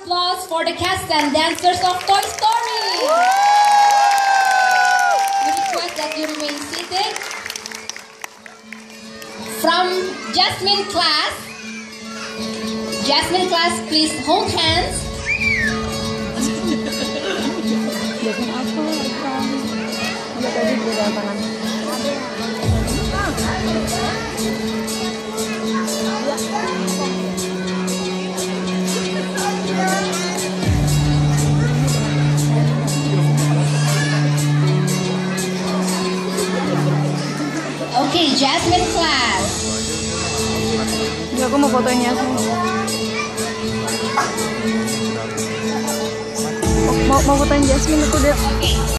applause for the cast and dancers of Toy Story. We request that you remain seated. From Jasmine class, please hold hands. Okay, Jasmine class. Ya, aku mau fotoin Yasmin. Mau fotoin Jasmine aku deh.